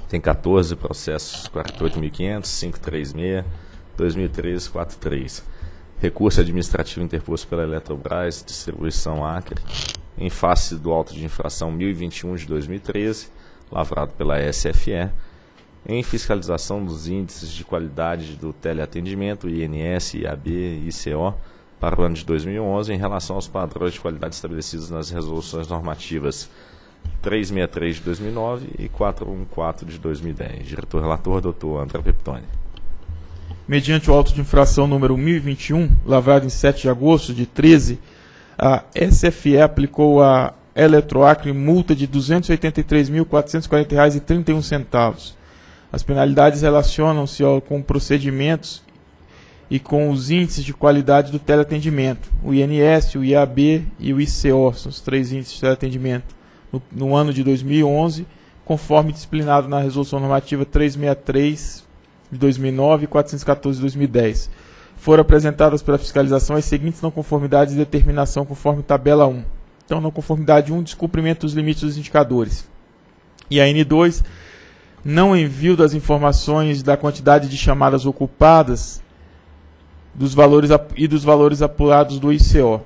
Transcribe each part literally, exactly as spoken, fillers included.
tem quatorze processos, quarenta e oito mil e quinhentos, quinhentos e trinta e seis, dois mil e treze, quarenta e três. Recurso administrativo interposto pela Eletrobras, distribuição Acre, em face do auto de infração mil e vinte e um de dois mil e treze, lavrado pela S F E, em fiscalização dos índices de qualidade do teleatendimento, I N S, I A B e I C O, para o ano de dois mil e onze, em relação aos padrões de qualidade estabelecidos nas resoluções normativas trezentos e sessenta e três de dois mil e nove e quatrocentos e quatorze de dois mil e dez. Diretor-relator, doutor André Peptoni. Mediante o auto de infração número mil e vinte e um, lavrado em sete de agosto de treze, a S F E aplicou a Eletroacre multa de duzentos e oitenta e três mil, quatrocentos e quarenta reais e trinta e um centavos. As penalidades relacionam-se com procedimentos e com os índices de qualidade do teleatendimento, o I N S, o I A B e o I C O, são os três índices de teleatendimento, no, no ano de dois mil e onze, conforme disciplinado na Resolução Normativa trezentos e sessenta e três de dois mil e nove e quatrocentos e quatorze de dois mil e dez. Foram apresentadas pela fiscalização as seguintes não conformidades de determinação conforme tabela um. Então, não conformidade um, descumprimento dos limites dos indicadores. E a N dois, não envio das informações da quantidade de chamadas ocupadas dos valores e dos valores apurados do I C O.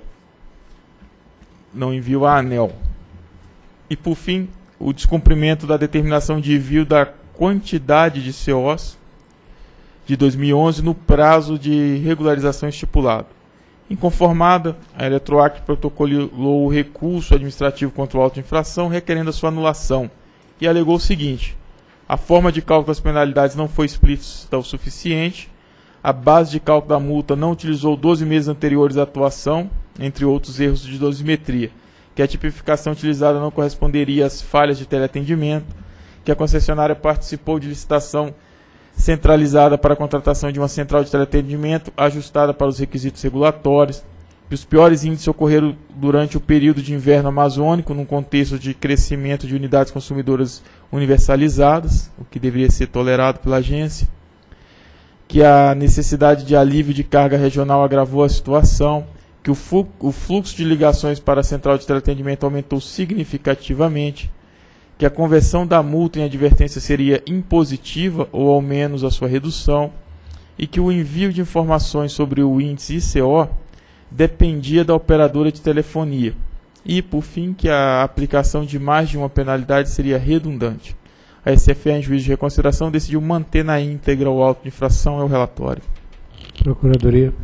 Não envio à ANEEL. E, por fim, o descumprimento da determinação de envio da quantidade de C Os de dois mil e onze no prazo de regularização estipulado. Inconformada, a Eletroacre protocolou o recurso administrativo contra o auto de infração, requerendo a sua anulação, e alegou o seguinte: a forma de cálculo das penalidades não foi explícita o suficiente, a base de cálculo da multa não utilizou doze meses anteriores à atuação, entre outros erros de dosimetria, que a tipificação utilizada não corresponderia às falhas de teleatendimento, que a concessionária participou de licitação centralizada para a contratação de uma central de teleatendimento ajustada para os requisitos regulatórios, que os piores índices ocorreram durante o período de inverno amazônico, num contexto de crescimento de unidades consumidoras universalizadas, o que deveria ser tolerado pela agência, que a necessidade de alívio de carga regional agravou a situação, que o fluxo de ligações para a central de teleatendimento aumentou significativamente, que a conversão da multa em advertência seria impositiva ou ao menos a sua redução, e que o envio de informações sobre o índice I C O dependia da operadora de telefonia, e, por fim, que a aplicação de mais de uma penalidade seria redundante. A S F E, em juízo de reconsideração, decidiu manter na íntegra o auto de infração e o relatório. Procuradoria.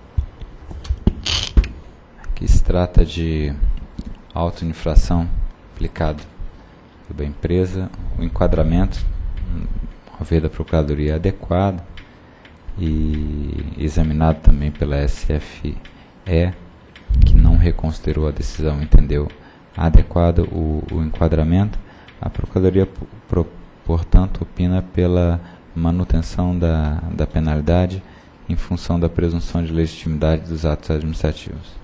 Aqui se trata de auto de infração aplicado pela empresa, o enquadramento, ao ver da Procuradoria, é adequado e examinado também pela S F E, que não reconsiderou a decisão, entendeu adequado o, o enquadramento. A Procuradoria, pro, portanto, opina pela manutenção da, da penalidade em função da presunção de legitimidade dos atos administrativos.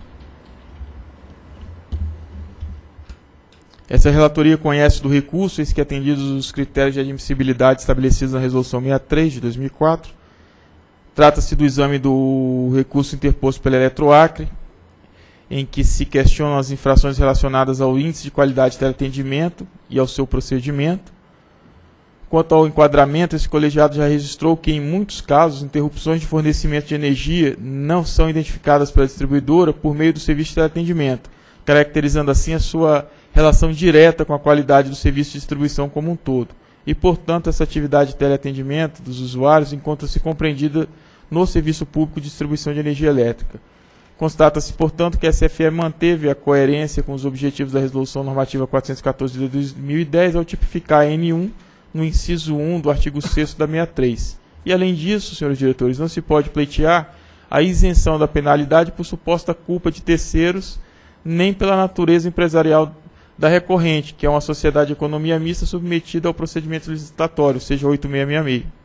Essa relatoria conhece do recurso, eis que atendidos os critérios de admissibilidade estabelecidos na Resolução sessenta e três de dois mil e quatro. Trata-se do exame do recurso interposto pela Eletroacre, em que se questionam as infrações relacionadas ao índice de qualidade de teleatendimento e ao seu procedimento. Quanto ao enquadramento, esse colegiado já registrou que, em muitos casos, interrupções de fornecimento de energia não são identificadas pela distribuidora por meio do serviço de teleatendimento, caracterizando assim a sua relação direta com a qualidade do serviço de distribuição como um todo. E, portanto, essa atividade de teleatendimento dos usuários encontra-se compreendida no Serviço Público de Distribuição de Energia Elétrica. Constata-se, portanto, que a S F E manteve a coerência com os objetivos da Resolução Normativa quatrocentos e quatorze de dois mil e dez ao tipificar a N um no inciso um do artigo sexto da sessenta e três. E, além disso, senhores diretores, não se pode pleitear a isenção da penalidade por suposta culpa de terceiros, nem pela natureza empresarial da recorrente, que é uma sociedade de economia mista submetida ao procedimento licitatório, seja oito seis seis seis.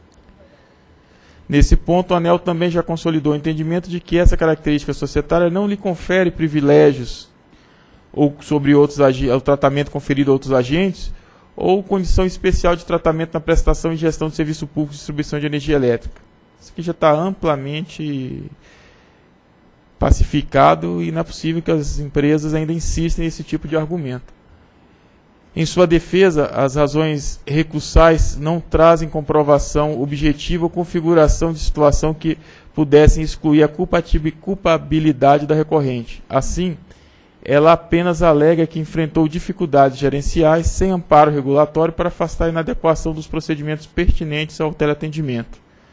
Nesse ponto, a ANEEL também já consolidou o entendimento de que essa característica societária não lhe confere privilégios ou sobre outros o tratamento conferido a outros agentes, ou condição especial de tratamento na prestação e gestão de serviço público de distribuição de energia elétrica. Isso aqui já está amplamente pacificado e não é possível que as empresas ainda insistem nesse tipo de argumento. Em sua defesa, as razões recursais não trazem comprovação objetiva ou configuração de situação que pudessem excluir a culpabilidade da recorrente. Assim, ela apenas alega que enfrentou dificuldades gerenciais sem amparo regulatório para afastar a inadequação dos procedimentos pertinentes ao teleatendimento.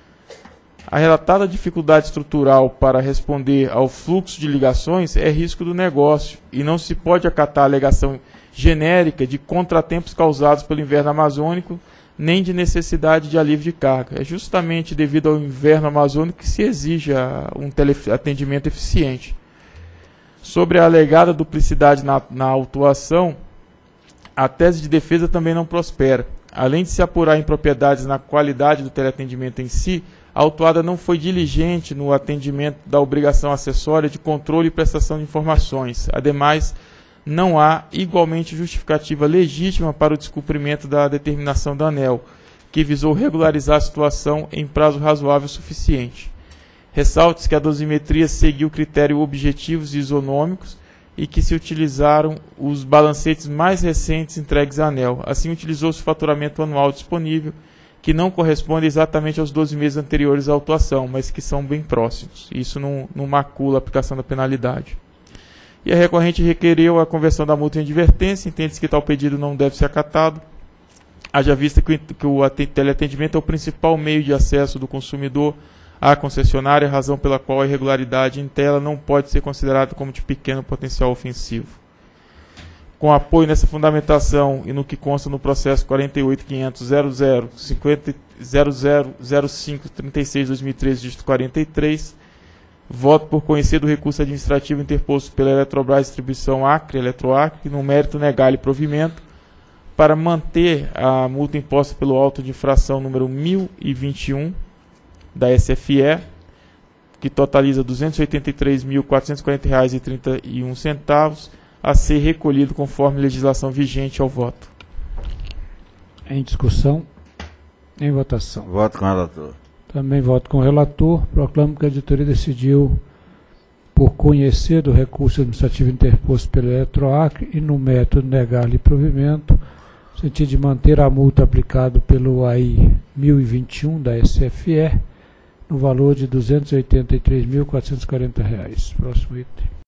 A relatada dificuldade estrutural para responder ao fluxo de ligações é risco do negócio e não se pode acatar a alegação genérica de contratempos causados pelo inverno amazônico, nem de necessidade de alívio de carga. É justamente devido ao inverno amazônico que se exige um teleatendimento eficiente. Sobre a alegada duplicidade na, na autuação, a tese de defesa também não prospera. Além de se apurar impropriedades na qualidade do teleatendimento em si, a autuada não foi diligente no atendimento da obrigação acessória de controle e prestação de informações. Ademais, não há igualmente justificativa legítima para o descumprimento da determinação da ANEEL, que visou regularizar a situação em prazo razoável suficiente. Ressalte-se que a dosimetria seguiu critérios objetivos e isonômicos e que se utilizaram os balancetes mais recentes entregues à ANEEL. Assim, utilizou-se o faturamento anual disponível, que não corresponde exatamente aos doze meses anteriores à autuação, mas que são bem próximos. Isso não, não macula a aplicação da penalidade. E a recorrente requereu a conversão da multa em advertência, entende-se que tal pedido não deve ser acatado, haja vista que o, que o teleatendimento é o principal meio de acesso do consumidor à concessionária, razão pela qual a irregularidade em tela não pode ser considerada como de pequeno potencial ofensivo. Com apoio nessa fundamentação e no que consta no processo quarenta e oito quinhentos ponto zero zero zero cinco trinta e seis barra dois mil e treze, dígito quarenta e três, voto por conhecer do recurso administrativo interposto pela Eletrobras Distribuição Acre, Eletroacre, no mérito negar-lhe provimento, para manter a multa imposta pelo auto de infração número mil e vinte e um da S F E, que totaliza duzentos e oitenta e três mil, quatrocentos e quarenta reais e trinta e um centavos, a ser recolhido conforme legislação vigente ao voto. Em discussão, em votação. Voto com o relator. Também voto com o relator. Proclamo que a editoria decidiu por conhecer do recurso administrativo interposto pelo Eletroacre e no método negar-lhe provimento, no sentido de manter a multa aplicada pelo A I mil e vinte e um da S F E no valor de duzentos e oitenta e três mil, quatrocentos e quarenta reais. Próximo item.